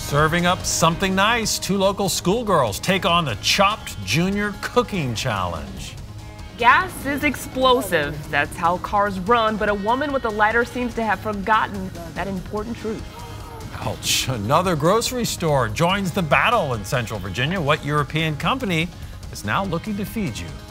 Serving up something nice, two local schoolgirls take on the Chopped Junior Cooking Challenge. Gas is explosive. That's how cars run, but a woman with a lighter seems to have forgotten that important truth. Ouch. Another grocery store joins the battle in Central Virginia. What European company is now looking to feed you?